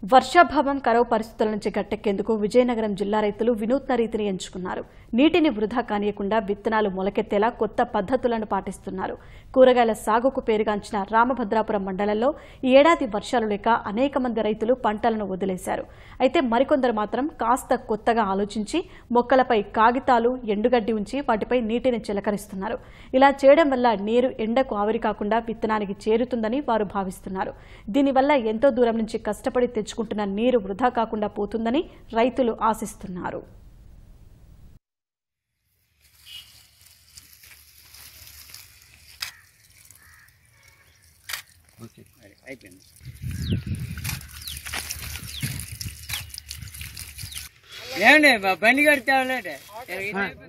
వర్షాభావం కరవు పరిస్థితుల నుంచి గట్టెక్కేందుకు విజయనగరం జిల్లా రైతులు వినూత్న రీతిని ఎంచుకున్నారు. నీటిని వృధా కానియకుండా విత్తనాలు మొలకెత్తేలా కొత్త పద్ధతులను పాటిస్తున్నారు. కూరగాయల సాగుకు పేరుగాంచిన రామభద్రాపురం మండలంలో ఈ ఏడాది వర్షాలు లేక అనేక మంది రైతులు పంటలను వదిలేశారు. అయితే మరికొందరు మాత్రం కాస్త కొత్తగా ఆలోచించి మొక్కలపై కాగితాలు, ఎండుగడ్డి ఉంచి వాటిపై నీటిని చిలకరిస్తున్నారు. ఇలా చేయడం వల్ల నీరు ఎండకు ఆవిరి కాకుండా విత్తనానికి చేరుతుందని వారు భావిస్తున్నారు. దీనివల్ల ఎంతో దూరం నుంచి కష్టపడి తెచ్చుకుంటున్న నీరు వృధా కాకుండా పోతుందని రైతులు ఆశిస్తున్నారు. బండి కడితే